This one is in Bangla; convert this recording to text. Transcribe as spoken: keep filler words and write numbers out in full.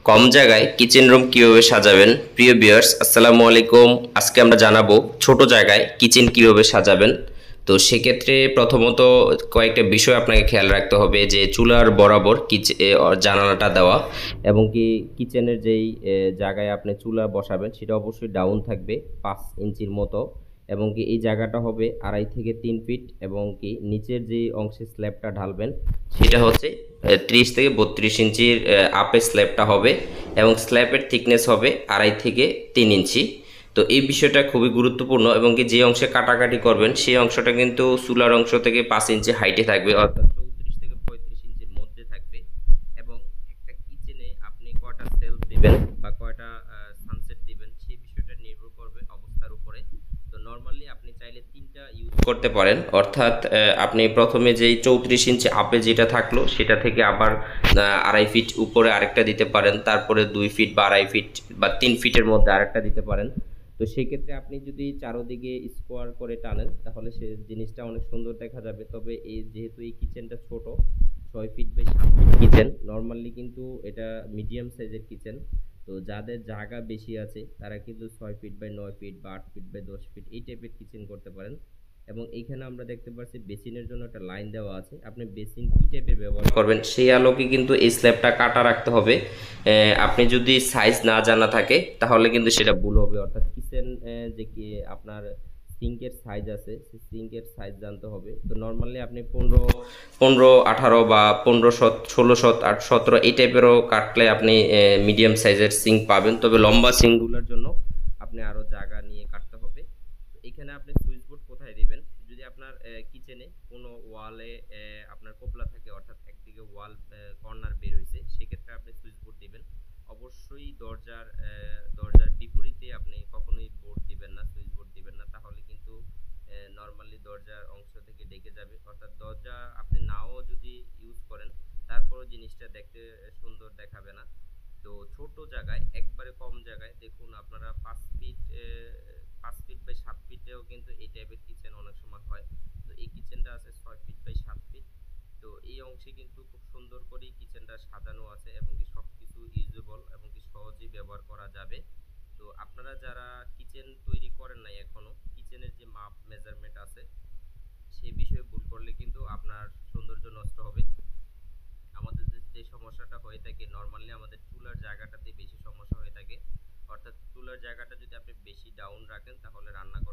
কম জায়গায় কিচেন রুম কিভাবে সাজাবেন। প্রিয় ভিউয়ার্স, আসসালামু আলাইকুম। আজকে আমরা জানাবো ছোট জায়গায় কিচেন কিভাবে সাজাবেন। তো সেক্ষেত্রে প্রথমত কয়েকটা বিষয় আপনাকে খেয়াল রাখতে হবে, যে চুলার বরাবর কিচেন জানালাটা দেওয়া, এবং কি কিচেনের যেই এ, জায়গায় আপনি চুলা বসাবেন সেটা অবশ্যই ডাউন থাকবে পাঁচ ইঞ্চির মতো, এবং কি এই জায়গাটা হবে আড়াই থেকে তিন ফিট, এবং কি নিচের যে অংশে স্ল্যাবটা ঢালবেন সেটা হচ্ছে ত্রিশ থেকে বত্রিশ ইঞ্চির আপে স্ল্যাবটা হবে, এবং স্ল্যাবের থিকনেস হবে আড়াই থেকে তিন ইঞ্চি। তো এই বিষয়টা খুবই গুরুত্বপূর্ণ, এবং কি যে অংশে কাটাকাটি করবেন সেই অংশটা কিন্তু চুলার অংশ থেকে পাঁচ ইঞ্চি হাইটে থাকবে, অর্থাৎ চৌত্রিশ থেকে পঁয়ত্রিশ ইঞ্চির মধ্যে থাকবে। এবং একটা কিচেনে আপনি কয়টা সেলফ দিবেন বা কয়টা সানসেট দিবেন সেই বিষয়টা নির্ভর করবে অবস্থার উপরে। তো নর্মালি আপনি চাইলে তিনটা ইউজ করতে পারেন, অর্থাৎ আপনি প্রথমে যেই চৌত্রিশ ইঞ্চি আপে যেটা থাকলো সেটা থেকে আবার আড়াই ফিট উপরে আরেকটা দিতে পারেন, তারপরে দুই ফিট বা আড়াই ফিট বা তিন ফিটের মধ্যে আরেকটা দিতে পারেন। তো সেক্ষেত্রে আপনি যদি চারোদিকে স্কোয়ার করে টানেন তাহলে সে জিনিসটা অনেক সুন্দর দেখা যাবে। তবে এই যেহেতু এই কিচেনটা ছোট, ছয় ফিট বাই সাত ফিট কিচেন, নর্মালি কিন্তু এটা মিডিয়াম সাইজের কিচেন। তো যাদের জায়গা বেশি আছে তারা কিন্তু ছয় ফিট বাই নয় ফিট বা আট ফিট বাই দশ ফিট এই টাইপের কিচেন করতে পারেন। এবং এইখানে আমরা দেখতে পাচ্ছি বেসিনের জন্য একটা লাইন দেওয়া আছে। আপনি বেসিন কি টাইপের ব্যবহার করবেন সেই আলোকে কিন্তু এই স্ল্যাবটা কাটা রাখতে হবে। আপনি যদি সাইজ না জানা থাকে তাহলে কিন্তু সেটা ভুল হবে, অর্থাৎ কিচেন যে কি আপনার সিঙ্কের সাইজ আছে সেই সিঙ্কের সাইজ জানতে হবে। তো নর্মালি আপনি পনেরো পনেরো আঠারো বা পনেরো শত ষোলো শত আট সতেরো এই টাইপেরও কাটলে আপনি মিডিয়াম সাইজের সিঙ্ক পাবেন, তবে লম্বা সিঙ্কগুলোর জন্য আপনি আরও জায়গা নিয়ে কাটতে হবে। তো এখানে আপনি সুইচ বোর্ড কোথায় দিবেন, যদি আপনার কিচেনে কোনো ওয়ালে আপনার কোবলা থাকে, অর্থাৎ একদিকে ওয়াল কর্নার বের হয়েছে, সেক্ষেত্রে আপনি সুইচ বোর্ড দিবেন। অবশ্যই দরজার দরজার বিপরীতে আপনি কখনোই বোর্ড দিবেন না, সুইচ বোর্ড দিবেন না, তাহলে কিন্তু নর্মালি দরজার অংশ থেকে ডেকে যাবে। অর্থাৎ দরজা আপনি নাও যদি ইউজ করেন তারপরও জিনিসটা দেখতে সুন্দর দেখাবে না। তো ছোট জায়গায়, একবারে কম জায়গায়, দেখুন আপনারা পাঁচ ফিট পাঁচ ফিট বাই সাত ফিটেও কিন্তু এই টাইপের কিচেন অনেক সময় হয়। তো এই কিচেনটা আছে ছয় ফিট বাই সাত ফিট। তো এই অংশে কিন্তু খুব সুন্দর করেই কিচেনটা সাজানো আছে, এবং কি সব কিছু ইউজেবল এবং কি সহজেই ব্যবহার করা যাবে। তো আপনারা যারা কিচেন তৈরি করেন নাই এখনো, কিচেনের যে মাপ মেজারমেন্ট আছে সেই বিষয়ে ভুল করলে কিন্তু আপনার সৌন্দর্য নষ্ট হবে। আমাদের যে সমস্যাটা হয়ে থাকে নর্মালি আমাদের চুলার জায়গাটাতে বেশি সমস্যা হয়ে থাকে, অর্থাৎ চুলার জায়গাটা যদি আপনি বেশি ডাউন রাখেন তাহলে রান্না